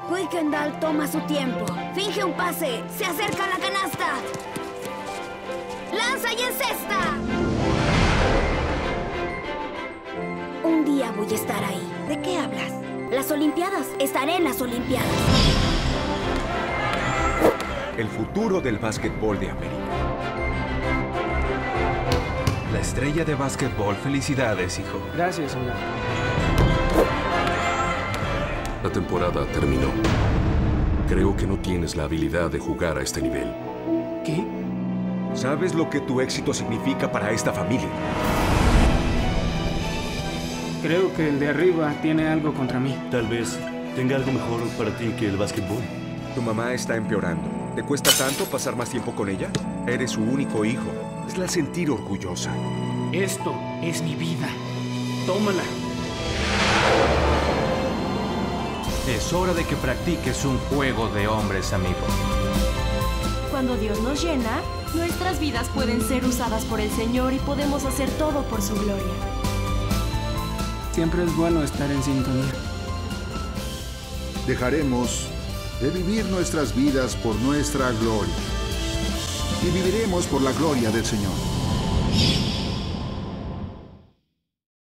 Kuykendall toma su tiempo. Finge un pase. Se acerca a la canasta. ¡Lanza y encesta! Un día voy a estar ahí. ¿De qué hablas? Las Olimpiadas. Estaré en las Olimpiadas. El futuro del básquetbol de América. La estrella de básquetbol. Felicidades, hijo. Gracias, señor. La temporada terminó. Creo que no tienes la habilidad de jugar a este nivel. ¿Qué? ¿Sabes lo que tu éxito significa para esta familia? Creo que el de arriba tiene algo contra mí. Tal vez tenga algo mejor para ti que el básquetbol. Tu mamá está empeorando. ¿Te cuesta tanto pasar más tiempo con ella? Eres su único hijo. Hazla sentir orgullosa. Esto es mi vida. Tómala. Es hora de que practiques un juego de hombres, amigo. Cuando Dios nos llena, nuestras vidas pueden ser usadas por el Señor y podemos hacer todo por su gloria. Siempre es bueno estar en sintonía. Dejaremos de vivir nuestras vidas por nuestra gloria y viviremos por la gloria del Señor.